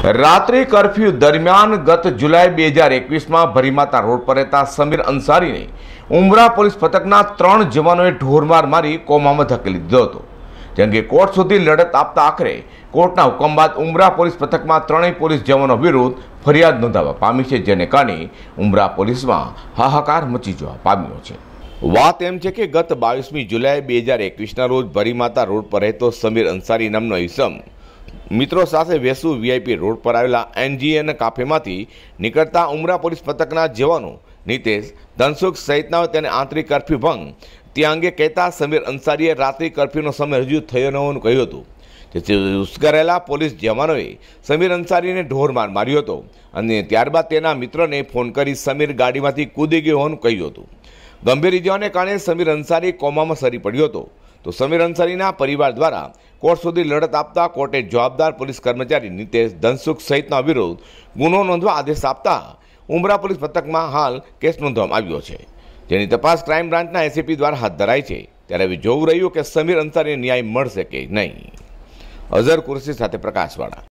રાત્રિ કર્ફ્યુ દરમિયાન ગત જુલાઈ 2021માં ભરીમાતા રોડ પર રહેતા સમીર અંસારીને ઉમરા પોલીસ પથકના 3 જવાનોએ ઢોરમાર મારી કોમામાં ધકેલી દીધો હતો. જેમ કે કોર્ટ સુધી લડત આપતા આખરે કોર્ટના હુકમ બાદ ઉમરા પોલીસ પથકમાં 3 પોલીસ જવાનો વિરુદ્ધ ફરિયાદ નોંધાવા પામી છે, જેને કારણે ઉમરા પોલીસમાં હાહાકાર મચી જવા પામ્યો છે. વાત એમ છે કે ગત 22મી જુલાઈ 2021ના રોજ ભરીમાતા રોડ પર રહેતો સમીર અંસારી નામનો ઈસમ મિત્રો સાથે વેસુ વીઆઈપી રોડ પર આવેલા એનજીએન કાફેમાંથી નીકળતા ઉમરા પોલીસ પથકના જવાનો નિતેશ, ધનસુખ સહિતના તેને આંતરિક કર્ફ્યુ ભંગ તે અંગે કહેતા સમીર અંસારીએ રાત્રિ કર્ફ્યુનો સમય રજૂ થયો ન હોવાનું કહ્યું હતું. જેથી ઉશ્કેરાયેલા પોલીસ જવાનોએ સમીર અંસારીને ઢોરમાર માર્યો હતો અને ત્યારબાદ તેના મિત્રને ફોન કરી સમીર ગાડીમાંથી કૂદી ગયો હોવાનું કહ્યું હતું. ગંભીર ઇજાઓને કારણે સમીર અંસારી કોમામાં સરી પડ્યો હતો. તો સમીર અંસારીના પરિવાર દ્વારા કોર્ટ સુધી લડત આપતા કોર્ટે જવાબદાર પોલીસ કર્મચારી નિતેશ, ધનસુખ સહિતના વિરુદ્ધ ગુનો નોંધવા આદેશ આપતા ઉમરા પોલીસ પથકમાં હાલ કેસ નોંધવામાં આવ્યો છે, જેની તપાસ ક્રાઇમ બ્રાન્ચના એસીપી દ્વારા હાથ ધરાઈ છે. ત્યારે હવે જોવું રહ્યું કે સમીર અંસારીને ન્યાય મળશે કે નહીં. અઝર કુરેશી સાથે પ્રકાશવાળા.